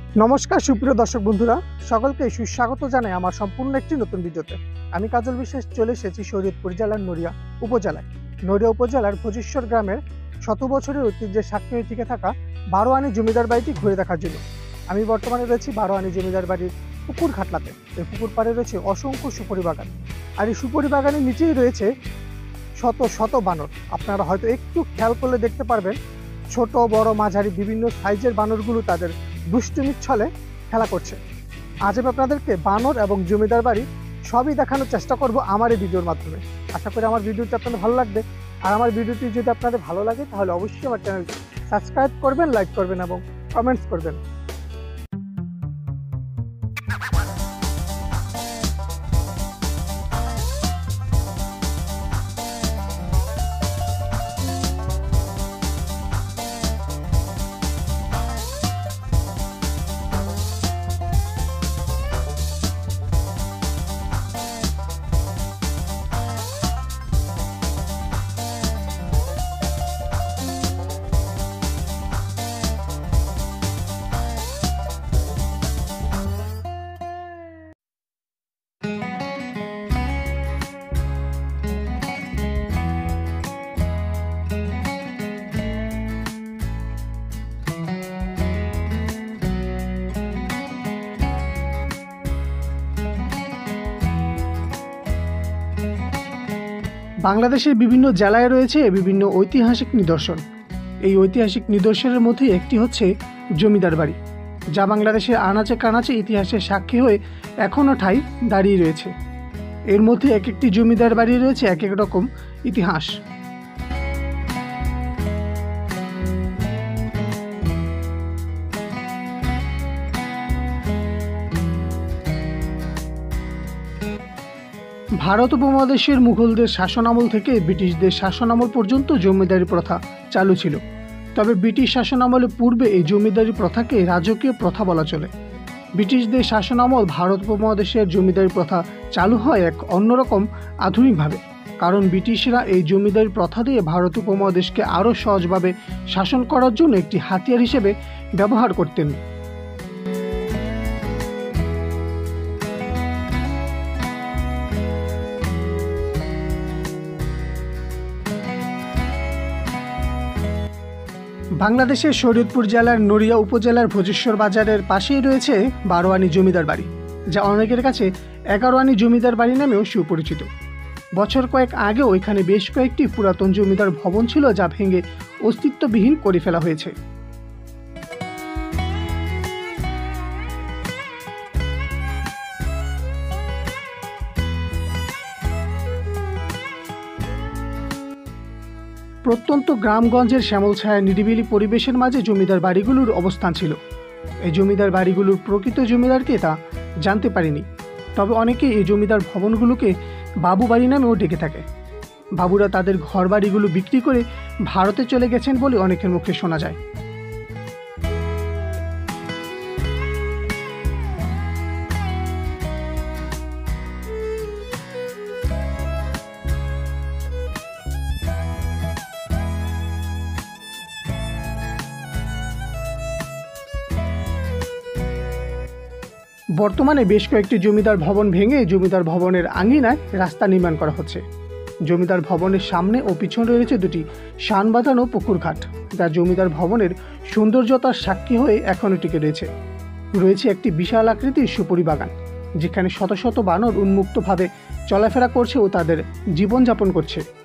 नमस्कार सुप्रिय दर्शक बंधुरा सकलके सुस्वागत जानाई आमार सम्पूर्ण एकटी नतून भिडियोते। आमी काजल विशेष चले एसेछि शरीयतपुर जेलार नड़िया उपजेलाय। नड़िया उपजेलार भोजेश्वर ग्रामेर शत बछरेर ऐतिह्যের साक्षी हये टिके थाका 12 आनी जमिदार बाड़ीटी घुरे देखार जोन्नो। आमी बर्तमाने रयेछि 12 आनी जमिदार बाड़ीर पुकुर घाटलाते। এই পুকুর পাড়ে রয়েছে অসংখ্য সুপারি বাগান, আর এই সুপারি বাগানের নিচেই রয়েছে শত শত বানর। আপনারা হয়তো একটু খেয়াল করলে দেখতে পারবেন ছোট বড় মাঝারি বিভিন্ন সাইজের বানরগুলো তাদের দুষ্টুমির ছলে খেলা করছে। আজ আমি আপনাদেরকে বানর এবং জমিদার বাড়ি সবই দেখানোর চেষ্টা করব আমার এই ভিডিওর মাধ্যমে। আশা করি আমার ভিডিওটি আপনাদের ভালো লাগবে। আর আমার ভিডিওটি যদি আপনাদের ভালো লাগে তাহলে অবশ্যই আমার চ্যানেলটি সাবস্ক্রাইব করবেন, লাইক করবেন এবং কমেন্টস করবেন। বাংলাদেশের বিভিন্ন জেলায় রয়েছে বিভিন্ন ঐতিহাসিক নিদর্শন। এই ঐতিহাসিক নিদর্শনের মধ্যে একটি হচ্ছে জমিদার বাড়ি, যা বাংলাদেশের আনাচে কানাচে ইতিহাসের সাক্ষী হয়ে এখনও ঠাঁই দাঁড়িয়ে রয়েছে। এর মধ্যে এক একটি জমিদার বাড়ি রয়েছে এক এক রকম ইতিহাস। ভারত উপমহাদেশের মুঘলদের শাসনামল থেকে ব্রিটিশদের শাসনামল পর্যন্ত জমিদারি প্রথা চালু ছিল। তবে ব্রিটিশ শাসনামলের পূর্বে এই জমিদারি প্রথাকে রাজকীয় প্রথা বলা চলে। ব্রিটিশদের শাসনামল ভারত উপমহাদেশের জমিদারি প্রথা চালু হয় এক অন্যরকম আধুনিকভাবে, কারণ ব্রিটিশরা এই জমিদারি প্রথা দিয়ে ভারত উপমহাদেশকে আরও সহজভাবে শাসন করার জন্য একটি হাতিয়ার হিসেবে ব্যবহার করতেন। বাংলাদেশের শরীয়তপুর জেলার নড়িয়া উপজেলার ভোজেশ্বর বাজারের পাশেই রয়েছে 12 আনি জমিদার বাড়ি, যা অনেকের কাছে 11 আনি জমিদার বাড়ি নামেও সুপরিচিত। বছর কয়েক আগেও এখানে বেশ কয়েকটি পুরাতন জমিদার ভবন ছিল, যা ভেঙে অস্তিত্ববিহীন করে ফেলা হয়েছে। প্রত্যন্ত গ্রামগঞ্জের শ্যামলছায়া নিরিবিলি পরিবেশের মাঝে জমিদার বাড়িগুলোর অবস্থান ছিল। এই জমিদার বাড়িগুলোর প্রকৃত জমিদারকে তা জানতে পারেনি, তবে অনেকে এই জমিদার ভবনগুলোকে বাবু বাড়ি নামেও ডেকে থাকে। বাবুরা তাদের ঘর বাড়িগুলো বিক্রি করে ভারতে চলে গেছেন বলে অনেকের মুখে শোনা যায়। বর্তমানে বেশ কয়েকটি জমিদার ভবন ভেঙে জমিদার ভবনের আঙিনায় রাস্তা নির্মাণ করা হচ্ছে। জমিদার ভবনের সামনে ও পিছনে রয়েছে দুটি শান বাঁধানো পুকুর ঘাট, যা জমিদার ভবনের সৌন্দর্যতার সাক্ষী হয়ে এখনও টিকে রয়েছে। রয়েছে একটি বিশাল আকৃতির সুপারি বাগান, যেখানে শত শত বানর উন্মুক্তভাবে চলাফেরা করছে ও তাদের জীবনযাপন করছে।